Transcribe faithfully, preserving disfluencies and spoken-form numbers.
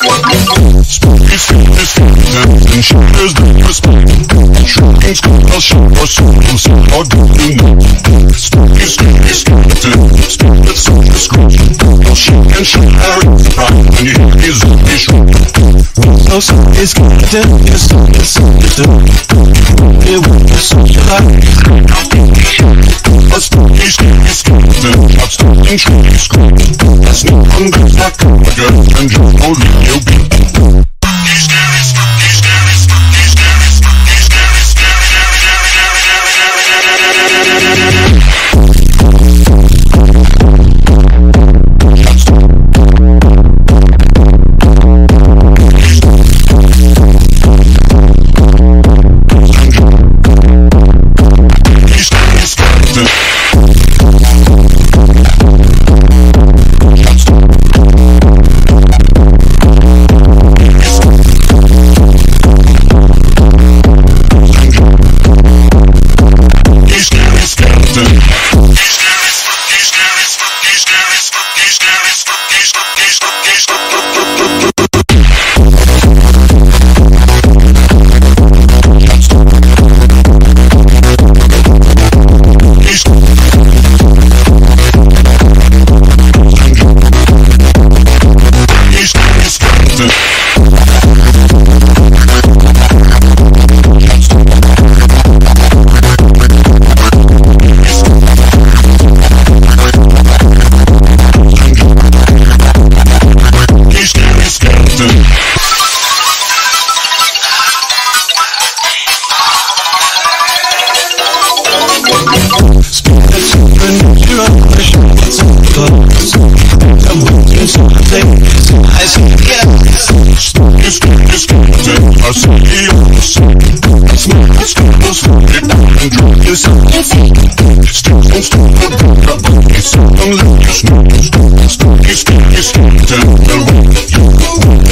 Spooky fitness fountains and shatters the perspective. Shrinking skulls show us souls, so how do you know? Spooky, spooky skeletons, spirits so discretion. They'll shake and shatter in pride when you hear his zombie shriek. So spooky skeleton, yes, so yes, so yes, so it won't be so light. A spooky, spooky skeleton, I'm stalking, shrinking, screaming. That's no hunger, like a girl, and just only you be. Spooky, spooky skeleton, the way you